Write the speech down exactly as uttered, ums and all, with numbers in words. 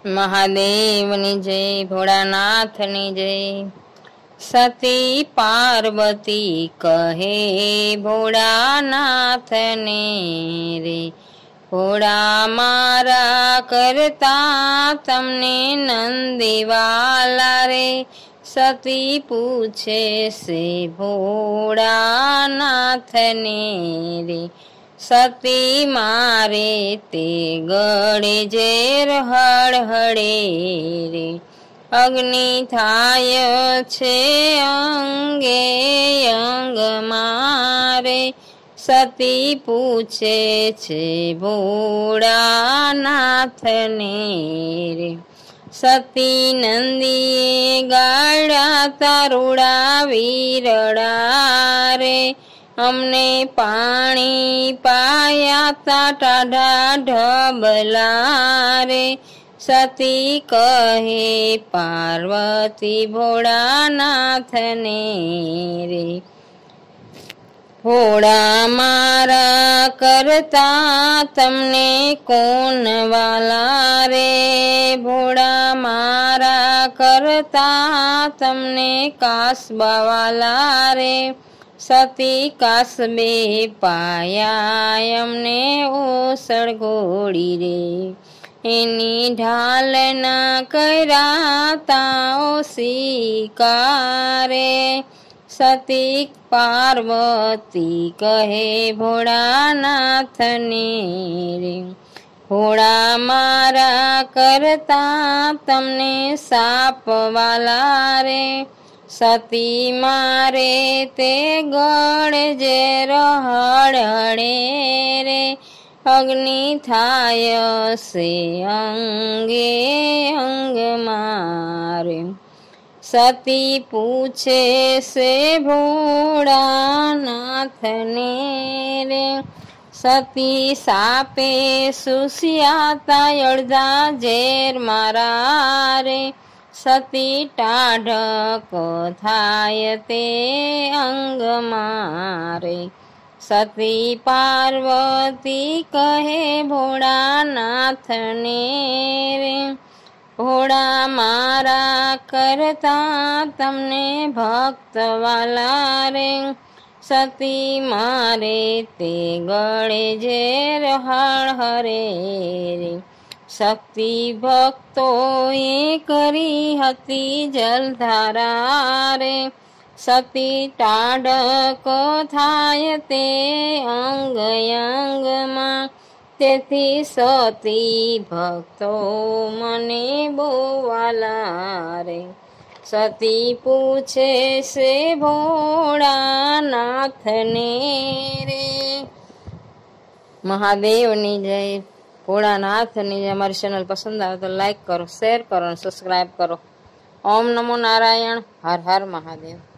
મહાદેવની જય, ભોળાનાથની જય। સતી પાર્વતી કહે ભોળાનાથને રે, ભોળા મારા કરતા તમને નંદીવાલા રે। સતી પૂછે છે ભોળાનાથને રે, સતી મારે તે ગળે ઝેર હળહળે રે, અગ્નિ થાય છે અંગે અંગ મારે। સતી પૂછે છે ભોળાનાથને રે, સતી નંદીએ ગાળ્યા તારુડા વીરડા રે, અમને પાણી પાયા તા ટાઢા ઢબલા રે। સતી કહે પાર્વતી ભોળાનાથને રે, ભોળા મારા કરતા તમને કોણ વાલા રે, ભોળા મારા કરતા તમને કાસબા વાલા રે। સતી કાસબે પાયા અમને ઓસળ ઘોડી રે, એની ઢાલના કર્યા તા શિકારે। સતી પાર્વતી કહે ભોળાનાથને રે, ભોળા મારા કરતા તમને સાપ વાલા રે, સતી મારે તે ગળે ઝેર હળહળે રે, અગ્નિ થાય છે અંગે અંગ મારે। સતી પૂછે છે ભોળાનાથને રે, સતી સાપે સુસ્યાતા અડધા ઝેર મારા રે, સતી ટાઢક થાય તે અંગ મારે। સતી પાર્વતી કહે ભોળાનાથને રે, ભોળા મારા કરતા તમને ભક્ત વાલા રે, સતી મારે તે ગળે ઝેર હળહળે રે, શક્તિ ભક્તોએ કરી હતી જલધારા રે, સતી ટાઢક થાય તે અંગ અંગમાં, તેથી સતી ભક્તો મને બોવાલા રે। સતી પૂછે છે ભોળાનાથને રે, મહાદેવની જય, ભોળાનાથની જય। અમારી ચેનલ પસંદ આવે તો લાઈક કરો, શેર કરો અને સબસ્ક્રાઈબ કરો। ઓમ નમો નારાયણ, હર હર મહાદેવ।